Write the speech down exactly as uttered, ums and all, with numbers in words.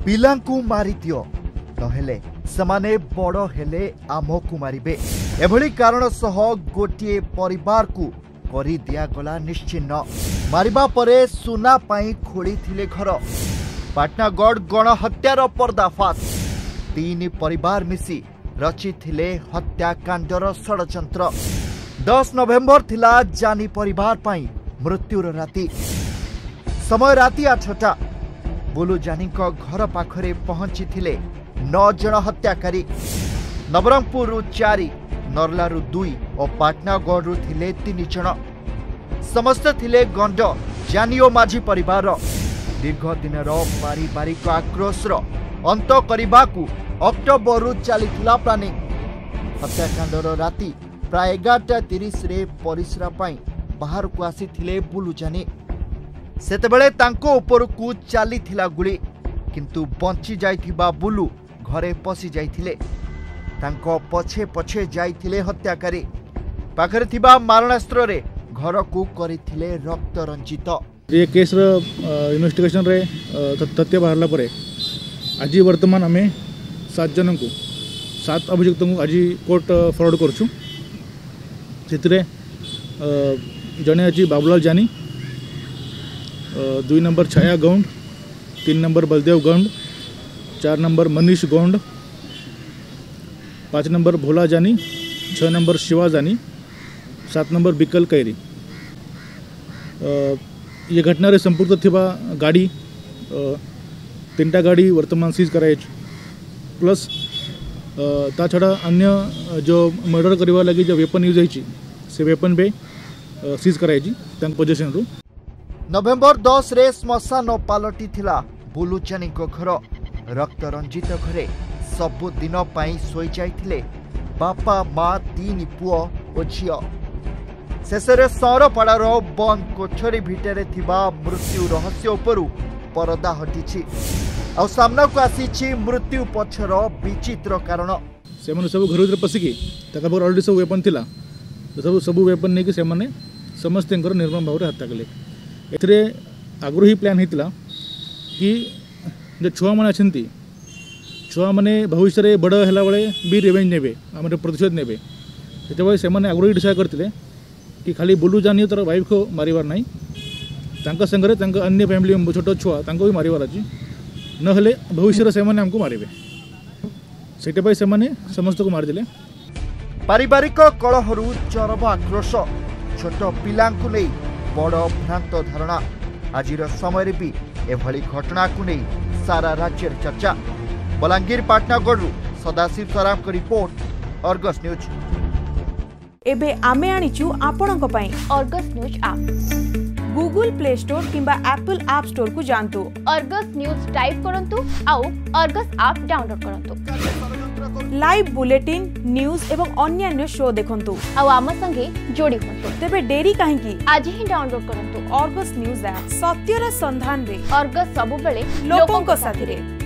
पिलांकु मारी दियो नहेले समाने बड़ हेले आमकु मारिबे एभली कारण सह गोटे परिवार को करी दिया गला निश्चिन्न। मारिबा परे सुना पाई खोली थिले घर। पाटनागढ़ गणहत्यार पर्दाफाश। तीन परिवार मिसी रची थिले हत्याकांडर षडयंत्र। दस नवेम्बर थिला जानी परिवार पाई मृत्युर राति। समय राति आठटा। बुलू जानी घर पाखरे पहुंची थिले नौ जन हत्याकारी। नवरंगपुर चारि, नरलारु दुई और पाटनागढ़ थिले तीन जन। समस्त थिले गंड जानी और माझी परिवार। दीर्घ दिन पारिवारिक आक्रोशर अंत करने अक्टोबर चलीथिला प्लानिंग। हत्याकांडर राति प्राय एगारटा तीस रे परिश्रा पाई बाहर को आसी थिले बुलू जानी। सेतेबेले तांको उपरकू चलीथिला गुली, किंतु बंची जाइथिबा बुलू घरे पसी जाइथिले। तांको पछे पछे जाइथिले हत्याकारी। पाखरे थिबा मारणास्त्र रे घर को करिथिले रक्त रंजित। ये केस रो इन्वेस्टिगेशन रे तथ्य बाहरला परे आज वर्तमान आमे सात जन को सात अभियुक्त को आज कोर्ट फरवर्ड करछु। सेतिरे जने अछि बाबूलाल जानी, दुई नंबर छाया गौंड, तीन नंबर बलदेव गौंड, चार नंबर मनीष गौंड, पाँच नंबर भोला जानी, छः नंबर शिवा जानी, सात नंबर बिकल कैरी। ये घटना रे संपुक्त थिबा गाड़ी तीन टा गाड़ी वर्तमान सीज कराई। प्लस ता छड़ा अन्य जो मर्डर करवा लगी जो वेपन यूज होइछि से वेपन बे सीज कराई पोजिशन रू। नवेम्बर दस रे श्मशान पालटी थिला बुलू जानी घर। रक्त रंजित घरे सबु दिन पाई सोई जाइथिले बापा माँ तीन पुओ और झियो। शेषरे सरपड़ार बंद कोठरी भितरे थिबा मृत्यु रहस्य उपरु परदा हटिछि। आ सामना को आसीछि मृत्यु पछर विचित्र कारण। से माने सब घर भीतर पसिकी तका पर ऑलरेडी सब वेपन थिला। सब सब वेपन नहीं कि से माने समस्त निर्मम भाव हत्या कले। एथरे आगु ही प्लान होता कि जो छुआ मैंने अच्छा छुआ मैंने भविष्य में बड़ है बेले भी रिवेंज ने आम प्रतिशोध ने से से आगु ही डिसाइड करते कि खाली बुलू जानी तर वाइफ को मारिबार नहीं, संगे अन्य फैमिली छोट छुआ भी मारिबार अच्छी नहले भविष्य से आमको मारे से समस्त को मारिदे। पारिवारिक कलहरु चरम आक्रोश। छोट पिलांकु नहीं बड़ भ्रांत धारणा। आजिर समय भी एभली घटना को नहीं सारा राज्य चर्चा। बलांगीर पाटनागढ़ सदाशिव सराम को रिपोर्ट, अर्गस न्यूज। एबे आमे आनिचु आपणक पई Argus news app. Google Play Store किंबा एप्पल ऐप स्टोर को जानतु। अर्गस न्यूज टाइप करंतु आउ अर्गस ऐप डाउनलोड करंतु। लाइव बुलेटिन न्यूज एवं अन्य शो देखंतु आउ आम संगे जोड़ी होंतु। तेबे डेरी काहे की आज ही डाउनलोड करंतु अर्गस न्यूज ऐप। सत्यर संधान रे अर्गस सबु बेले लोकों को साथी रे।